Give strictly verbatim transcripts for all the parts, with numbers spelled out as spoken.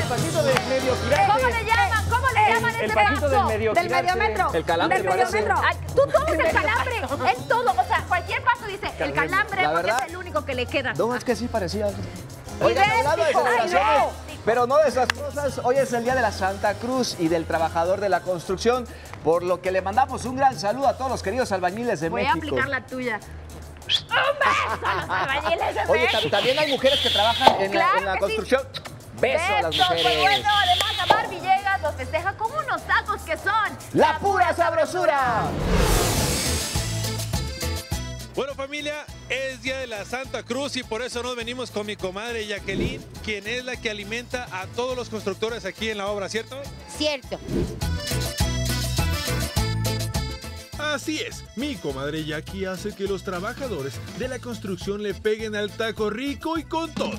pasito del medio gigante. ¿Cómo le llaman? ¿Cómo le llaman El ese pasito paso? del medio Del gigante. mediometro. El calambre. Del mediometro. Ay, tú tomes el calambre. Es todo. O sea, cualquier paso dice el calambre La porque verdad, es el único que le queda. No, es que sí parecía. Oigan, Idéntico. hablando de celebraciones, Ay, no. pero no de esas cosas, hoy es el Día de la Santa Cruz y del Trabajador de la Construcción, por lo que le mandamos un gran saludo a todos los queridos albañiles de Voy México. a aplicar la tuya. ¡Un beso a los albañiles de Oye, México! también hay mujeres que trabajan en, Claro la, en la que construcción. sí. Beso a las Besos, mujeres. pues bueno, además Amar Villegas los festeja con unos tacos que son ¡La pura sabrosura! Bueno, familia, es Día de la Santa Cruz y por eso nos venimos con mi comadre Jacqueline, quien es la que alimenta a todos los constructores aquí en la obra, ¿cierto? Cierto. Así es, mi comadre Jackie hace que los trabajadores de la construcción le peguen al taco rico y con todo.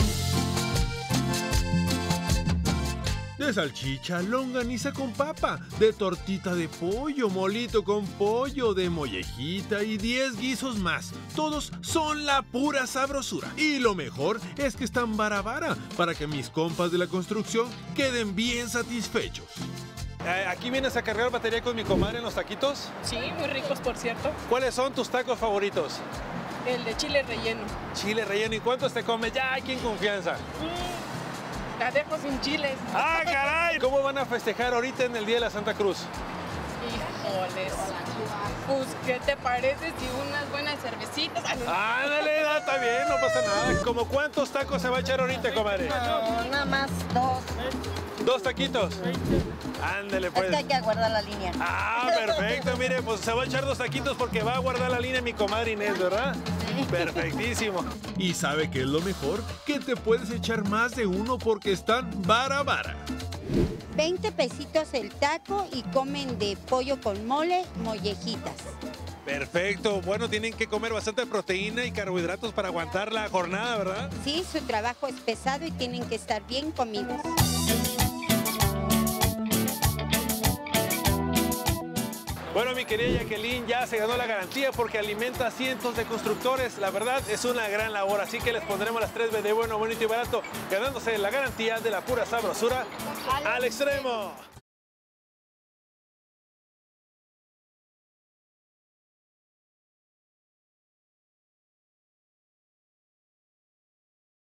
De salchicha, longaniza con papa, de tortita de pollo, molito con pollo, de mollejita y diez guisos más. Todos son la pura sabrosura. Y lo mejor es que están vara vara para que mis compas de la construcción queden bien satisfechos. Eh, ¿Aquí vienes a cargar batería con mi comadre en los taquitos? Sí, muy ricos, por cierto. ¿Cuáles son tus tacos favoritos? El de chile relleno. Chile relleno. ¿Y cuántos te comes ya aquí en confianza? Mm, la dejo sin chiles. ¡Ah, caray! ¿Cómo van a festejar ahorita en el Día de la Santa Cruz? Híjoles. Pues, ¿qué te parece si unas buenas cervecitas? Ándale, no, está bien, no pasa nada. ¿Cómo cuántos tacos se va a echar ahorita, comadre? No, nada más dos. ¿Dos taquitos? Ándale, pues. Es que hay que guardar la línea. Ah, perfecto. Mire, pues se va a echar dos taquitos porque va a guardar la línea mi comadre Inés, ¿verdad? Sí. Perfectísimo. ¿Y sabe qué es lo mejor? Que te puedes echar más de uno porque están vara vara. veinte pesitos el taco y comen de pollo con mole, mollejitas. Perfecto. Bueno, tienen que comer bastante proteína y carbohidratos para aguantar la jornada, ¿verdad? Sí, su trabajo es pesado y tienen que estar bien comidos. Bueno, mi querida Jacqueline ya se ganó la garantía porque alimenta a cientos de constructores. La verdad es una gran labor, así que les pondremos las tres B de bueno, bonito y barato, ganándose la garantía de la pura sabrosura al extremo.